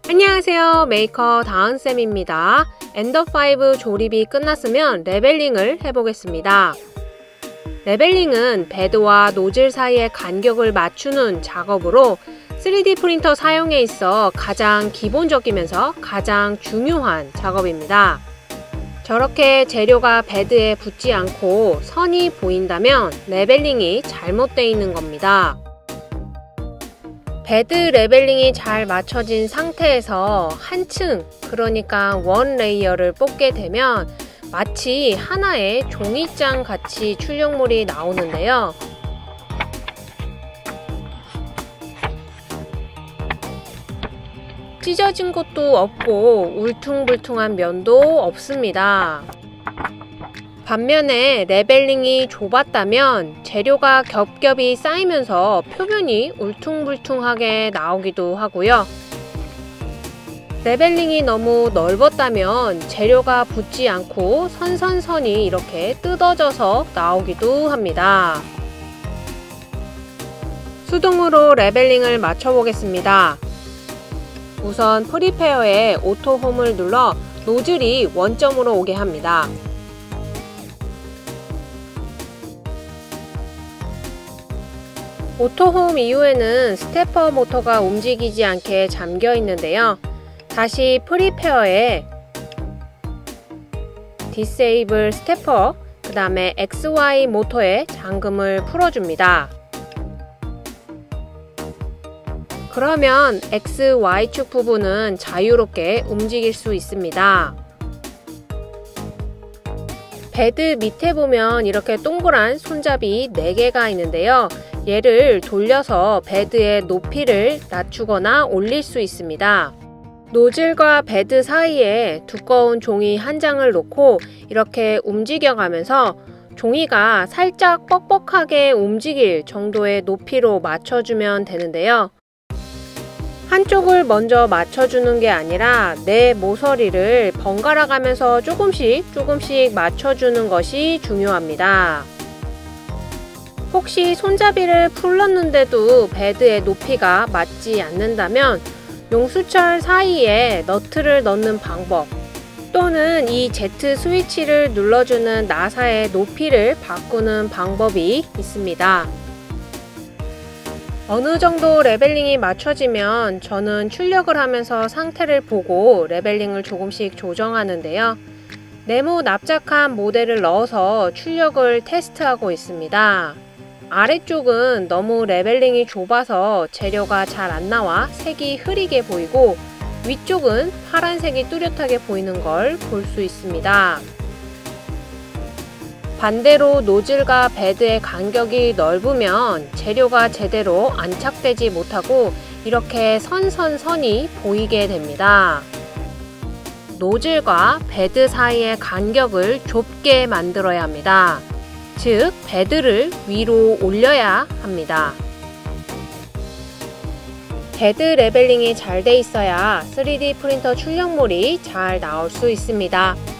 안녕하세요, 메이커 다은쌤입니다. 엔더5 조립이 끝났으면 레벨링을 해보겠습니다. 레벨링은 베드와 노즐 사이의 간격을 맞추는 작업으로 3D 프린터 사용에 있어 가장 기본적이면서 가장 중요한 작업입니다. 저렇게 재료가 베드에 붙지 않고 선이 보인다면 레벨링이 잘못되어 있는 겁니다. 베드 레벨링이 잘 맞춰진 상태에서 한층, 그러니까 원 레이어를 뽑게 되면 마치 하나의 종이장 같이 출력물이 나오는데요. 찢어진 것도 없고 울퉁불퉁한 면도 없습니다. 반면에 레벨링이 좁았다면 재료가 겹겹이 쌓이면서 표면이 울퉁불퉁하게 나오기도 하고요. 레벨링이 너무 넓었다면 재료가 붙지 않고 선선선이 이렇게 뜯어져서 나오기도 합니다. 수동으로 레벨링을 맞춰보겠습니다. 우선 프리페어에 오토홈을 눌러 노즐이 원점으로 오게 합니다. 오토홈 이후에는 스테퍼 모터가 움직이지 않게 잠겨 있는데요. 다시 프리페어에 디세이블 스테퍼, 그 다음에 XY 모터에 잠금을 풀어줍니다. 그러면 XY축 부분은 자유롭게 움직일 수 있습니다. 베드 밑에 보면 이렇게 동그란 손잡이 4개가 있는데요. 얘를 돌려서 베드의 높이를 낮추거나 올릴 수 있습니다. 노즐과 베드 사이에 두꺼운 종이 한 장을 놓고 이렇게 움직여가면서 종이가 살짝 뻑뻑하게 움직일 정도의 높이로 맞춰주면 되는데요. 한쪽을 먼저 맞춰주는 게 아니라 내 모서리를 번갈아 가면서 조금씩 맞춰주는 것이 중요합니다. 혹시 손잡이를 풀렀는데도 베드의 높이가 맞지 않는다면 용수철 사이에 너트를 넣는 방법, 또는 이 Z 스위치를 눌러주는 나사의 높이를 바꾸는 방법이 있습니다. 어느 정도 레벨링이 맞춰지면 저는 출력을 하면서 상태를 보고 레벨링을 조금씩 조정하는데요. 네모 납작한 모델을 넣어서 출력을 테스트하고 있습니다. 아래쪽은 너무 레벨링이 좁아서 재료가 잘 안 나와 색이 흐리게 보이고, 위쪽은 파란색이 뚜렷하게 보이는 걸 볼 수 있습니다. 반대로 노즐과 베드의 간격이 넓으면 재료가 제대로 안착되지 못하고 이렇게 선이 보이게 됩니다. 노즐과 베드 사이의 간격을 좁게 만들어야 합니다. 즉, 베드를 위로 올려야 합니다. 베드 레벨링이 잘 돼 있어야 3D 프린터 출력물이 잘 나올 수 있습니다.